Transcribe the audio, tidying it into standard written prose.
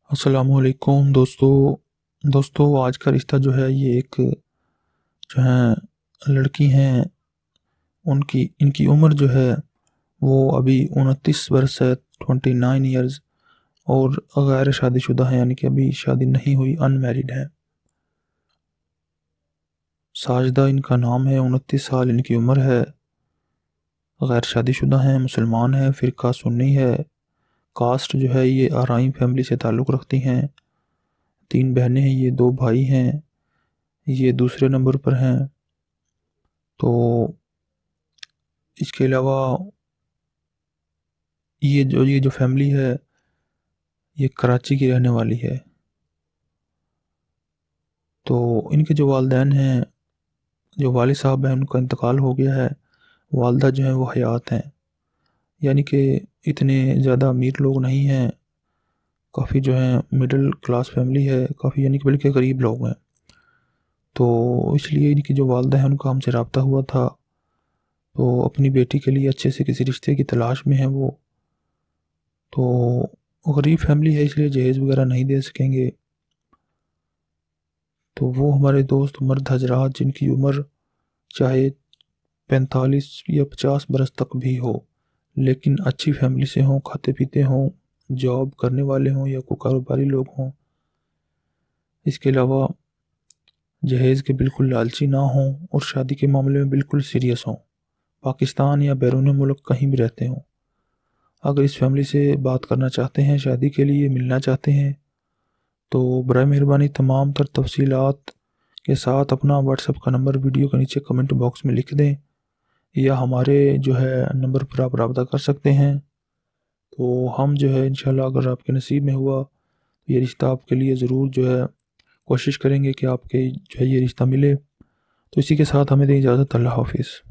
السلام علیکم دوستو آج کا رشتہ جو ہے یہ ایک جو ہیں لڑکی ہیں ان کی عمر جو ہے وہ ابھی 29 برس ہے 29 ایئرز اور غیر شادی شدہ ہیں، یعنی کہ ابھی شادی نہیں ہوئی، ان میرڈ ہیں۔ ساجدہ ان کا نام ہے، 29 سال ان کی عمر ہے، غیر شادی شدہ ہیں، مسلمان ہیں، فرقہ سنی ہے، کاسٹ جو ہے یہ آرائن فیملی سے تعلق رکھتی ہیں، 3 بہنیں ہیں، یہ 2 بھائی ہیں، یہ دوسرے نمبر پر ہیں۔ تو اس کے علاوہ یہ جو فیملی ہے یہ کراچی کی رہنے والی ہے۔ تو ان کے جو والدین ہیں، جو والد صاحب ہیں، ان کا انتقال ہو گیا ہے، والدہ جو ہیں وہ حیات ہیں، یعنی کہ اتنے زیادہ امیر لوگ نہیں ہیں، کافی جو ہیں مڈل کلاس فیملی ہے، کافی یعنی کہ بلکہ غریب لوگ ہیں۔ تو اس لیے ان کی جو والدہ ہیں ان کا ہم سے رابطہ ہوا تھا، تو اپنی بیٹی کے لیے اچھے سے کسی رشتے کی تلاش میں ہیں وہ، تو غریب فیملی ہے اس لیے جہیز وغیرہ نہیں دے سکیں گے۔ تو وہ ہمارے دوست مرد حضرات جن کی عمر چاہے 45 یا 50 برس تک بھی ہو لیکن اچھی فیملی سے ہوں، کھاتے پیتے ہوں، جاب کرنے والے ہوں یا کوئی کاروباری لوگ ہوں، اس کے علاوہ جہیز کے بالکل لالچی نہ ہوں اور شادی کے معاملے میں بالکل سیریس ہوں، پاکستان یا بیرون ملک کہیں بھی رہتے ہوں۔ اگر اس فیملی سے بات کرنا چاہتے ہیں، شادی کے لیے ملنا چاہتے ہیں، تو برائے مہربانی تمام تر تفصیلات کے ساتھ اپنا واٹس ایپ کا نمبر ویڈیو کے نیچے کمنٹ باکس میں لکھ دیں، یا ہمارے جو ہے نمبر پر آپ رابطہ کر سکتے ہیں۔ تو ہم جو ہے انشاءاللہ اگر آپ کے نصیب میں ہوا تو یہ رشتہ آپ کے لیے ضرور جو ہے کوشش کریں گے کہ آپ کے جو ہے یہ رشتہ ملے۔ تو اسی کے ساتھ ہمیں دیں اجازت، اللہ حافظ۔